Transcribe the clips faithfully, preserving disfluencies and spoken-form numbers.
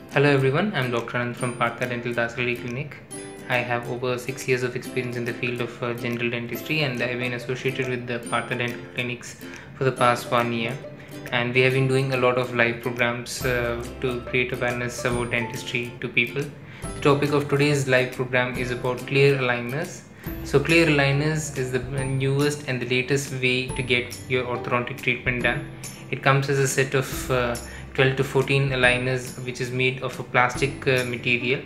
Hello everyone, I'm Doctor Anand from Partha Dental Dasari Clinic. I have over six years of experience in the field of uh, general dentistry, and I've been associated with the Partha Dental Clinics for the past one year. And we have been doing a lot of live programs uh, to create awareness about dentistry to people. The topic of today's live program is about clear aligners. So clear aligners is the newest and the latest way to get your orthodontic treatment done. It comes as a set of uh, twelve to fourteen aligners, which is made of a plastic uh, material.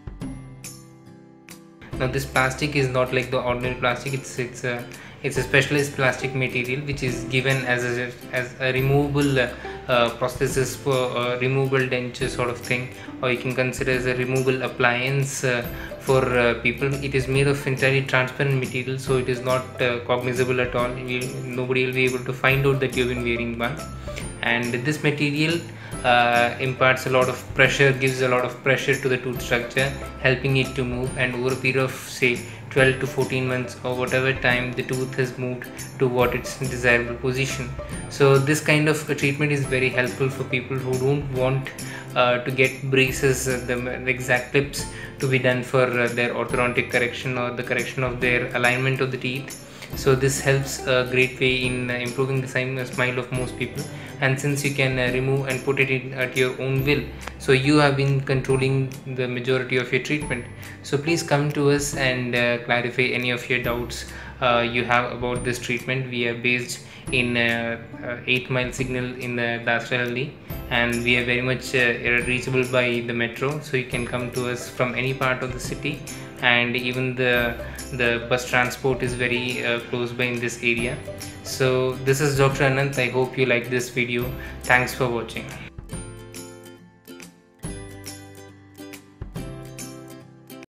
Now this plastic is not like the ordinary plastic. It's it's a it's a specialized plastic material which is given as a as a removable uh, uh, prosthesis for uh, removable denture sort of thing, or you can consider as a removable appliance uh, for uh, people. It is made of entirely transparent material, so it is not uh, cognizable at all. You, nobody will be able to find out that you've been wearing one. And this material uh, imparts a lot of pressure, gives a lot of pressure to the tooth structure, helping it to move, and over a period of say twelve to fourteen months or whatever time, the tooth has moved to what its desirable position. So this kind of a treatment is very helpful for people who don't want uh, to get braces, uh, the, the exact clips to be done for uh, their orthodontic correction or the correction of their alignment of the teeth. So this helps a great way in uh, improving the smile of most people. And since you can uh, remove and put it in at your own will, so you have been controlling the majority of your treatment. So please come to us and uh, clarify any of your doubts uh, you have about this treatment. We are based in uh, uh, eight mile signal in the Dasarahalli, and we are very much uh, reachable by the metro, so you can come to us from any part of the city, and even the the bus transport is very uh, close by in this area. So this is Doctor Anand. I hope you like this video. Thanks for watching.